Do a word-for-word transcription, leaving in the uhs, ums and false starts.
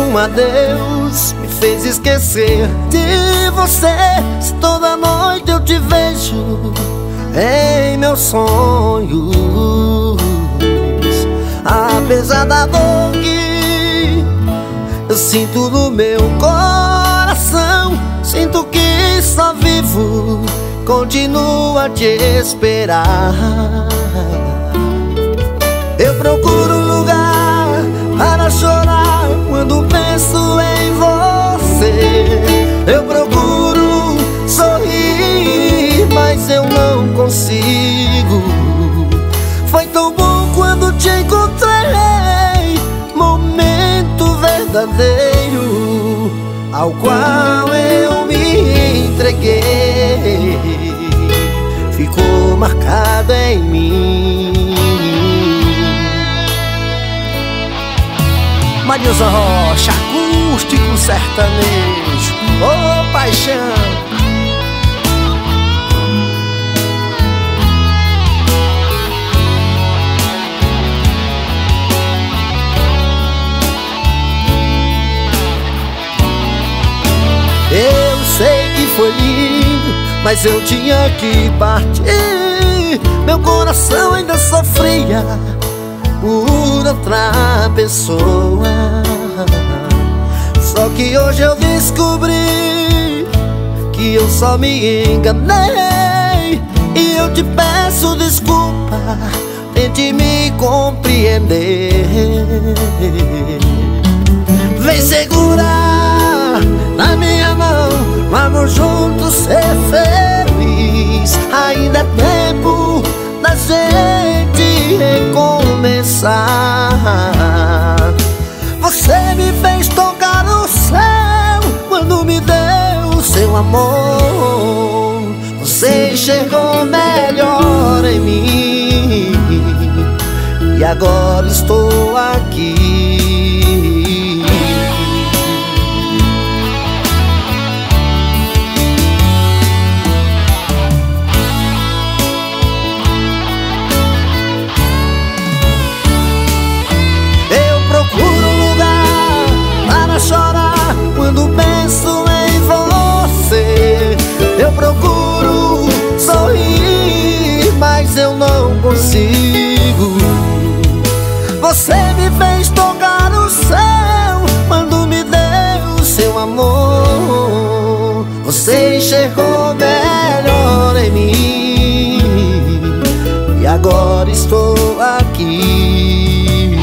um adeus me fez esquecer de você. Se toda noite eu te vejo em meus sonhos, apesar da dor que eu sinto no meu coração, sinto que só vivo, continuo a te esperar. Eu procuro um lugar para chorar quando penso em você. Eu procuro sorrir, mas eu não consigo. Foi tão bom quando te encontrei, momento verdadeiro ao qual eu me entreguei, ficou marcado em mim. Marilza Rocha, acústico sertanejo, ô paixão. Eu sei que foi lindo, mas eu tinha que partir. Meu coração ainda sofria por outra pessoa. Só que hoje eu descobri que eu só me enganei, e eu te peço desculpa, tente me compreender. Vem segurar na minha mão, vamos juntos ser feliz. Ainda é tempo da gente recomeçar. Você me fez tocar o céu quando me deu o seu amor. Você enxergou melhor em mim, e agora estou aqui. Chorar quando penso em você. Eu procuro sorrir, mas eu não consigo. Você me fez tocar o céu quando me deu o seu amor. Você enxergou melhor em mim, e agora estou aqui.